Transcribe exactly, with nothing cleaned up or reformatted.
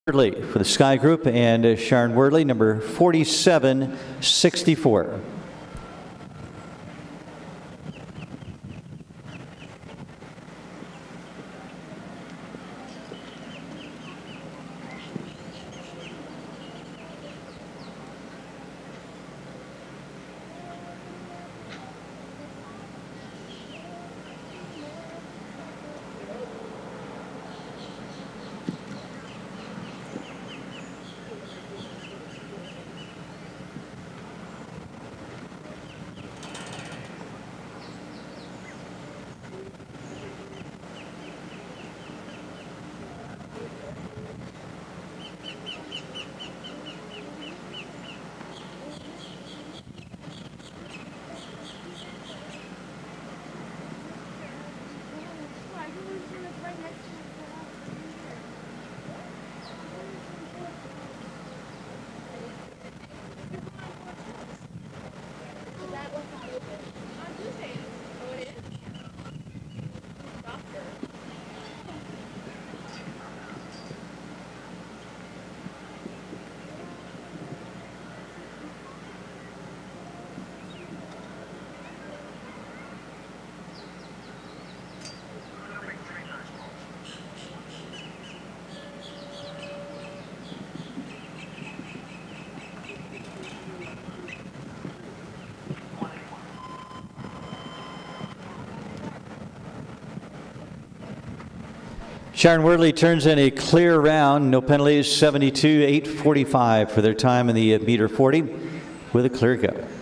Wordley for the Sky Group, and uh, Sharon Wordley, number forty-seven sixty-four. Sharon Wordley turns in a clear round, no penalties, seventy-two eight forty-five for their time in the meter forty with a clear go.